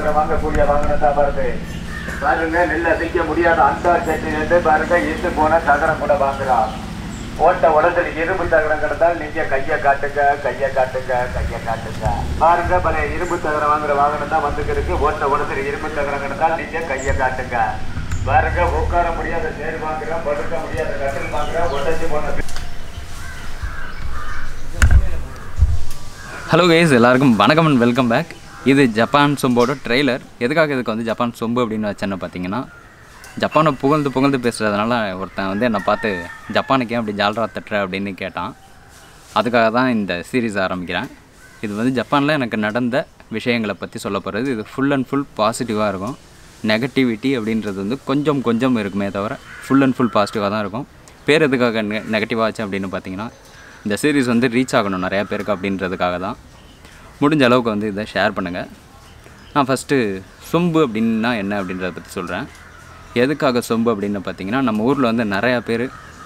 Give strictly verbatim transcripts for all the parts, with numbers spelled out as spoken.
வாங்குற வாங்கக்கூடிய வாங்கினதா பாருங்க பாருங்க நெல் அசைக்க முடியாத அந்த சட்டி பாருங்க இருந்து போன தகரம் கூட வாங்குறான். ஓட்ட உடத்துல இரும்பு தகரம் கிடந்தால் நீங்க கையை காட்டுங்க கையை காட்டுங்க கையை காட்டுங்க. பாருங்க பழைய இரும்பு தகரம் வாங்குற வாகனம் தான் வந்துருக்கு. ஓட்ட உடத்துல இரும்பு தகரம் கிடந்தால் நீங்க கையை காட்டுங்க. பாருங்க உட்கார முடியாத சேர் வாங்குற படுக்க முடியாத கட்டில் வாங்குற உடச்சி போன. ஹலோ கைஸ், எல்லாருக்கும் வணக்கம் அண்ட் வெல்கம் பேக். இது ஜப்பான் சொம்போட ட்ரெய்லர். எதுக்காக இதுக்கு வந்து ஜப்பான் சொம்பு அப்படின்னு வச்சேன்னு பார்த்தீங்கன்னா, ஜப்பானை புகழ்ந்து புகழ்ந்து பேசுகிறதுனால ஒருத்தன் வந்து என்னை பார்த்து ஜப்பானுக்கே அப்படி ஜால்ரா தட்டுற அப்படின்னு கேட்டான். அதுக்காக தான் இந்த சீரீஸ் ஆரம்பிக்கிறேன். இது வந்து ஜப்பானில் எனக்கு நடந்த விஷயங்களை பற்றி சொல்ல போகிறது. இது ஃபுல் அண்ட் ஃபுல் பாசிட்டிவாக இருக்கும். நெகட்டிவிட்டி அப்படின்றது வந்து கொஞ்சம் கொஞ்சம் இருக்குமே தவிர ஃபுல் அண்ட் ஃபுல் பாசிட்டிவாக தான் இருக்கும். பேர் எதுக்காக நெ நெகட்டிவாக ஆச்சு அப்படின்னு பார்த்தீங்கன்னா, இந்த சீரீஸ் வந்து ரீச் ஆகணும் நிறையா பேருக்கு அப்படின்றதுக்காக தான். முடிஞ்ச அளவுக்கு வந்து இதை ஷேர் பண்ணுங்கள். நான் ஃபஸ்ட்டு சொம்பு அப்படின்னா என்ன அப்படின்றத பற்றி சொல்கிறேன். எதுக்காக சொம்பு அப்படின்னு பார்த்தீங்கன்னா, நம்ம ஊரில் வந்து நிறையா பேர்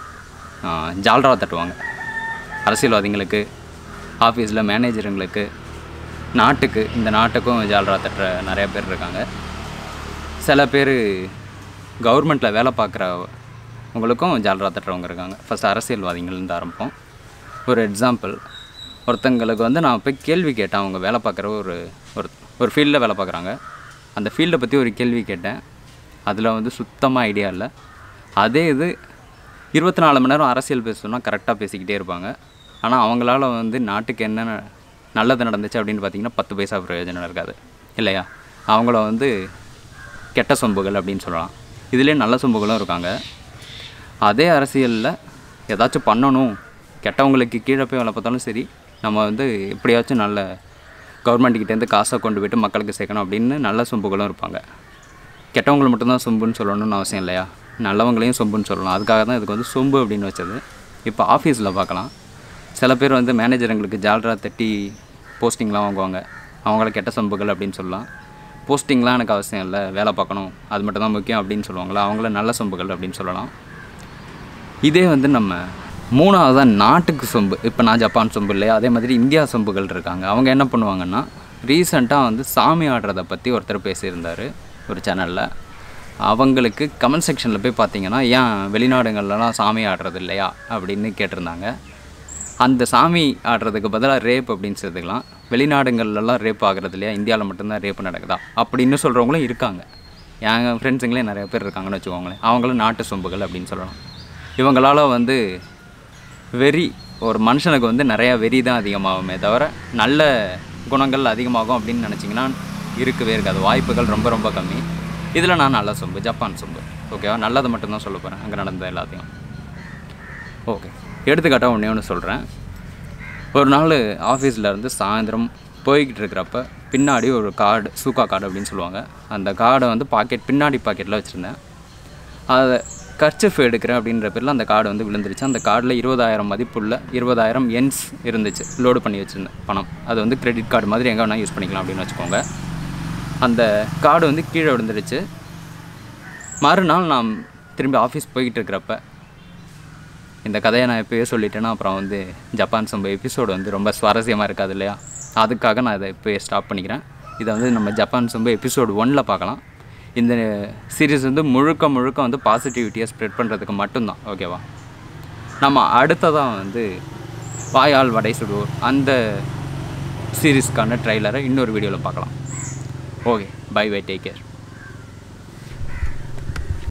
ஜால்ரா தட்டுவாங்க. அரசியல்வாதிகளுக்கு, ஆஃபீஸில் மேனேஜருங்களுக்கு, நாட்டுக்கு, இந்த நாட்டுக்கும் ஜால்ரா தட்டுற நிறையா பேர் இருக்காங்க. சில பேர் கவர்மெண்ட்டில் வேலை பார்க்குறவங்களுக்கும் ஜால்ரா தட்டுறவங்க இருக்காங்க. ஃபஸ்ட் அரசியல்வாதிகள்லேருந்து ஆரம்பிப்போம். ஒரு எக்ஸாம்பிள், ஒருத்தங்களுக்கு வந்து நான் போய் கேள்வி கேட்டேன். அவங்க வேலை பார்க்குற ஒரு ஒரு ஒரு ஃபீல்டில் வேலை பார்க்குறாங்க. அந்த ஃபீல்டை பற்றி ஒரு கேள்வி கேட்டேன். அதில் வந்து சுத்தமாக ஐடியா இல்லை. அதே இது இருபத்தி நாலு மணி நேரம் அரசியல் பேசணுன்னா கரெக்டாக பேசிக்கிட்டே இருப்பாங்க. ஆனால் அவங்களால வந்து நாட்டுக்கு என்ன நல்லது நடந்துச்சு அப்படின்னு பார்த்திங்கன்னா பத்து பைசா பிரயோஜனம் இருக்காது இல்லையா. அவங்கள வந்து கெட்ட சொம்புகள் அப்படின்னு சொல்லலாம். இதுலேயே நல்ல சொம்புகளும் இருக்காங்க. அதே அரசியலில் ஏதாச்சும் பண்ணணும், கெட்டவங்களுக்கு கீழே போய் வேலை பார்த்தாலும் சரி, நம்ம வந்து எப்படியாச்சும் நல்ல கவர்மெண்ட்டுக்கிட்டேருந்து காசை கொண்டு போய்ட்டு மக்களுக்கு சேர்க்கணும் அப்படின்னு நல்ல சொம்புகளும் இருப்பாங்க. கெட்டவங்களை மட்டும்தான் சொம்புன்னு சொல்லணும்னு அவசியம் இல்லையா, நல்லவங்களையும் சொம்புன்னு சொல்லலாம். அதுக்காக தான் இதுக்கு வந்து சொம்பு அப்படின்னு வச்சது. இப்போ ஆஃபீஸில் பார்க்கலாம். சில பேர் வந்து மேனேஜருங்களுக்கு ஜால்ரா தட்டி போஸ்டிங்லாம் வாங்குவாங்க. அவங்கள கெட்ட சொம்புகள் அப்படின்னு சொல்லலாம். போஸ்டிங்லாம் எனக்கு அவசியம் இல்லை, வேலை பார்க்கணும், அது மட்டும் தான் முக்கியம் அப்படின்னு சொல்லுவாங்களா, அவங்கள நல்ல சொம்புகள் அப்படின்னு சொல்லலாம். இதே வந்து நம்ம மூணாவதாக நாட்டுக்கு சொம்பு. இப்போ நான் ஜப்பான் சொம்பு இல்லையா, அதே மாதிரி இந்தியா சொம்புகள் இருக்காங்க. அவங்க என்ன பண்ணுவாங்கன்னா, ரீசெண்டாக வந்து சாமி ஆடுறதை பற்றி ஒருத்தர் பேசியிருந்தார் ஒரு சேனலில். அவங்களுக்கு கமெண்ட் செக்ஷனில் போய் பார்த்தீங்கன்னா, ஏன் வெளிநாடுகள்லாம் சாமி ஆடுறது இல்லையா அப்படின்னு கேட்டிருந்தாங்க. அந்த சாமி ஆடுறதுக்கு பதிலாக ரேப் அப்படின்னு சொல்லிக்கலாம். வெளிநாடுகள்லாம் ரேப் ஆகிறது இல்லையா, இந்தியாவில் மட்டும்தான் ரேப் நடக்குதா அப்படின்னு சொல்கிறவங்களும் இருக்காங்க. என் ஃப்ரெண்ட்ஸுங்களே நிறைய பேர் இருக்காங்கன்னு வச்சுக்கோங்களேன். அவங்களும் நாட்டு சொம்புகள் அப்படின்னு சொல்லலாம். இவங்களால் வந்து வெறி, ஒரு மனுஷனுக்கு வந்து நிறையா வெறி தான் அதிகமாகுமே தவிர நல்ல குணங்கள் அதிகமாகும் அப்படின்னு நினச்சிங்கன்னா இருக்கவே இருக்காது. வாய்ப்புகள் ரொம்ப ரொம்ப கம்மி. இதில் நான் நல்ல சொம்பு, ஜப்பான் சொம்பு. ஓகேவா, நல்லதை மட்டும்தான் சொல்ல போகிறேன் அங்கே நடந்த எல்லாத்தையும். ஓகே, எடுத்துக்காட்டாக ஒன்றே ஒன்று சொல்கிறேன். ஒரு நாள் ஆஃபீஸில் இருந்து சாயந்தரம் போய்கிட்டு இருக்கிறப்ப பின்னாடி ஒரு கார்டு, சூக்கா கார்டு அப்படின்னு சொல்லுவாங்க, அந்த கார்டை வந்து பாக்கெட் பின்னாடி பாக்கெட்டில் வச்சுருந்தேன். அதை கர்ச்சிஃப் எடுக்கிறேன் அப்படின்ற பேரில் அந்த கார்டு வந்து விழுந்துருச்சு. அந்த கார்டில் இருபதாயிரம் மதிப்புள்ள இருபதாயிரம் என்ஸ் இருந்துச்சு, லோடு பண்ணி வச்சுருந்தேன் பணம். அது வந்து கிரெடிட் கார்டு மாதிரி எங்கே வேணால் யூஸ் பண்ணிக்கலாம் அப்படின்னு வச்சுக்கோங்க. அந்த கார்டு வந்து கீழே விழுந்துருச்சு. மறுநாள் நான் திரும்பி ஆஃபீஸ் போய்கிட்டு இருக்கிறப்ப, இந்த கதையை நான் எப்போயே சொல்லிட்டேன்னா அப்புறம் வந்து ஜப்பான் சொம்பு எபிசோடு வந்து ரொம்ப சுவாரஸ்யமாக இருக்காது இல்லையா. அதுக்காக நான் இதை இப்போயே ஸ்டாப் பண்ணிக்கிறேன். இதை வந்து நம்ம ஜப்பான் சொம்பு எபிசோடு ஒன்னில் பார்க்கலாம். இந்த சீரீஸ் வந்து முழுக்க முழுக்க வந்து பாசிட்டிவிட்டியை ஸ்ப்ரெட் பண்ணுறதுக்கு மட்டும்தான். ஓகேவா, நம்ம அடுத்ததான் வந்து வாயால் வடை சுடுவோர் அந்த சீரீஸ்க்கான ட்ரைலரை இன்னொரு வீடியோவில் பார்க்கலாம். Okay, bye bye, take care.